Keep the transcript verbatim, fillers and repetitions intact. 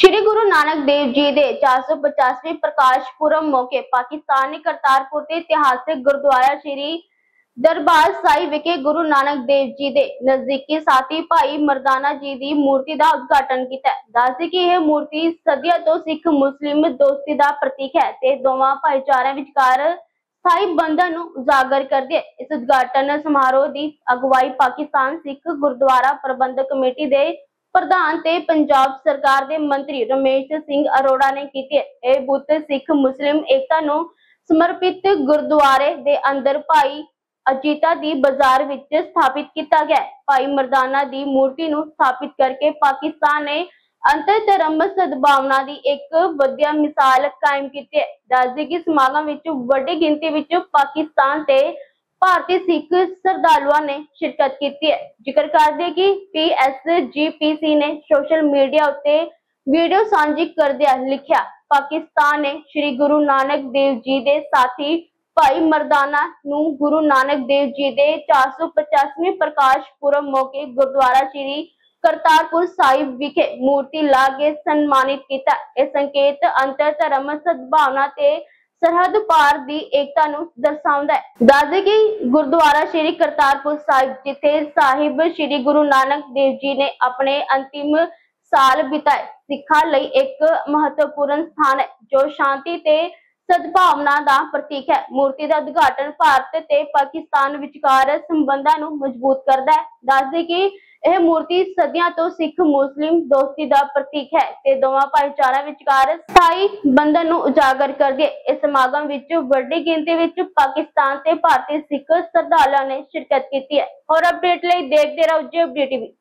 श्री गुरु नानक देव जी के चार सौ पचासवें प्रकाश पुरब मौके पाकिस्तान ने करतारपुर के इतिहासिक गुरुद्वारा श्री दरबार साहिब विखे गुरु नानक देव जी के नजदीकी साथी भाई मरदाना जी की मूर्ति का उद्घाटन किया। दस कि यह मूर्ति सदियों तो सिख मुस्लिम दोस्ती का प्रतीक है ते दोवां भाईचारिਆਂ विचकार स्थायी बंधन ਨੂੰ उजागर करती है। इस उद्घाटन समारोह की अगवाई पाकिस्तान सिख गुरुद्वारा प्रबंधक कमेटी के प्रधान ते पंजाब सरकार के मंत्री रमेश सिंह अरोड़ा ने की है। यह बुत सिख मुस्लिम एकता ਨੂੰ समर्पित गुरुद्वारे के अंदर भाई अजीता दी बाजार विच स्थापित किया गया। भाई मरदाना दी मूर्ति ਨੂੰ स्थापित करके पाकिस्तान ने अंतर धर्म सद्भावना की एक वधिया मिसाल कायम की है। दस कि समागम विच वड्डी गिनती विच पाकिस्तान ते भारतीय सिख श्रद्धालुओं ने शिरकत की है। जिक्र करते कि P S G P C ने सोशल मीडिया उत्ते वीडियो साझी करदिया लिखा, पाकिस्तान ने श्री गुरु नानक देव जी के साथी भाई मरदाना नू गुरु नानक देव जी के चार सौ पचासवें प्रकाश पुरब मौके गुरुद्वारा श्री करतारपुर साहिब विखे मूर्ति ला के सम्मानित किया। यह संकेत अंतर धर्म सद्भावना ते सरहद पार दी एकता ਨੂੰ ਦਰਸਾਉਂਦਾ ਹੈ। ਦੱਸਦੇ ਕਿ ਗੁਰਦੁਆਰਾ ਸ਼੍ਰੀ ਕਰਤਾਰਪੁਰ ਸਾਹਿਬ ਜਿੱਥੇ ਸਾਹਿਬ ਸ਼੍ਰੀ ਗੁਰੂ ਨਾਨਕ ਦੇਵ ਜੀ ਨੇ ਆਪਣੇ ਅੰਤਿਮ ਸਾਲ ਬਿਤਾਏ ਸਿੱਖਾਂ ਲਈ ਇੱਕ ਮਹੱਤਵਪੂਰਨ ਸਥਾਨ ਹੈ ਜੋ ਸ਼ਾਂਤੀ ਤੇ ਸਦਭਾਵਨਾ ਦਾ ਪ੍ਰਤੀਕ ਹੈ। ਮੂਰਤੀ ਦਾ ਉਦਘਾਟਨ ਭਾਰਤ ਤੇ ਪਾਕਿਸਤਾਨ ਵਿਚਕਾਰ ਸੰਬੰਧਾਂ ਨੂੰ ਮਜ਼ਬੂਤ ਕਰਦਾ ਹੈ। ਦੱਸਦੇ ਕਿ ਇਹ ਮੂਰਤੀ ਸਦੀਆਂ ਤੋਂ ਸਿੱਖ ਮੁਸਲਿਮ ਦੋਸਤੀ ਦਾ ਪ੍ਰਤੀਕ ਹੈ ਤੇ ਦੋਵਾਂ ਭਾਈਚਾਰਿਆਂ ਵਿਚਕਾਰ ਸਥਾਈ ਬੰਧਨ ਨੂੰ ਉਜਾਗਰ ਕਰਦੀ ਹੈ। ਇਸ ਸਮਾਗਮ ਵਿੱਚ ਵੱਡੀ ਗਿਣਤੀ ਵਿੱਚ ਪਾਕਿਸਤਾਨ ਤੇ ਭਾਰਤੀ ਸਿੱਖ ਸ਼ਰਧਾਲੂਆਂ ਨੇ ਸ਼ਿਰਕਤ ਕੀਤੀ ਹੈ। ਹੋਰ ਅਪਡੇਟ ਲਈ ਦੇਖਦੇ ਰਹੋ ਜੀ ਅਪਡੇਟ ਟੀਵੀ।